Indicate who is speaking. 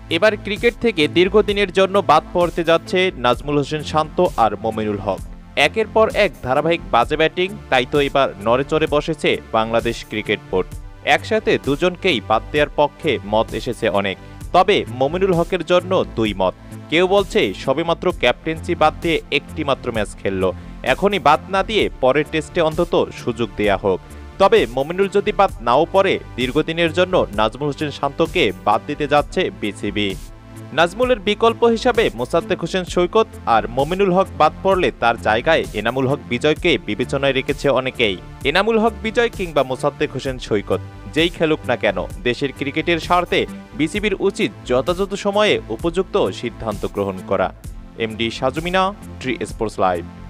Speaker 1: এবার ক্রিকেট থেকে দীর্ঘদিনের জন্য বাদ পড়তে যাচ্ছে নাজমুল হোসেন শান্ত আর মমিনুল হক। একের পর এক ধারাবাহিক বাজে ব্যাটিং, তাই তো এবার নড়েচড়ে বসেছে বাংলাদেশ ক্রিকেট বোর্ড। একসাথে দুজনকেই বাদ দেওয়ার পক্ষে মত এসেছে অনেক, তবে মমিনুল হকের জন্য দুই মত। কেউ বলছে সবেমাত্র ক্যাপ্টেন্সি বাদ দিয়ে একটি মাত্র ম্যাচ খেলল, এখনই বাদ না দিয়ে পরের টেস্টে অন্তত সুযোগ দেয়া হোক। তবে মমিনুল যদি বাদ নাও পড়ে, দীর্ঘদিনের জন্য নাজমুল হোসেন শান্তকে বাদ দিতে যাচ্ছে বিসিবি। নাজমুলের বিকল্প হিসাবে মোসাদ্দেক হোসেন সৈকত আর মমিনুল হক বাদ পড়লে তার জায়গায় এনামুল হক বিজয়কে বিবেচনায় রেখেছে অনেকেই। এনামুল হক বিজয় কিংবা মোসাদ্দেক হোসেন সৈকত যেই খেলুক না কেন, দেশের ক্রিকেটের স্বার্থে বিসিবির উচিত যথাযথ সময়ে উপযুক্ত সিদ্ধান্ত গ্রহণ করা। MD Sajumina, tree sports live.